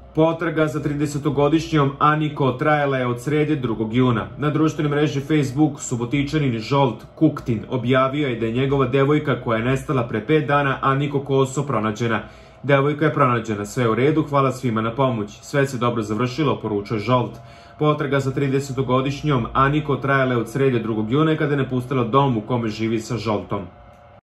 Potraga za 30-godišnjom Aniko trajala je od srede 2. juna. Na društvenoj mreži Facebook Subotičanin Žolt Kuktin objavio je da je njegova devojka koja je nestala pre 5 dana, Aniko Koso, pronađena. Devojka je pronađena, sve je u redu, hvala svima na pomoći. Sve se dobro završilo, poručuje Žolt. Potraga za 30-godišnjom Aniko trajala je od srede 2. juna kada je napustila dom u kome živi sa Žoltom.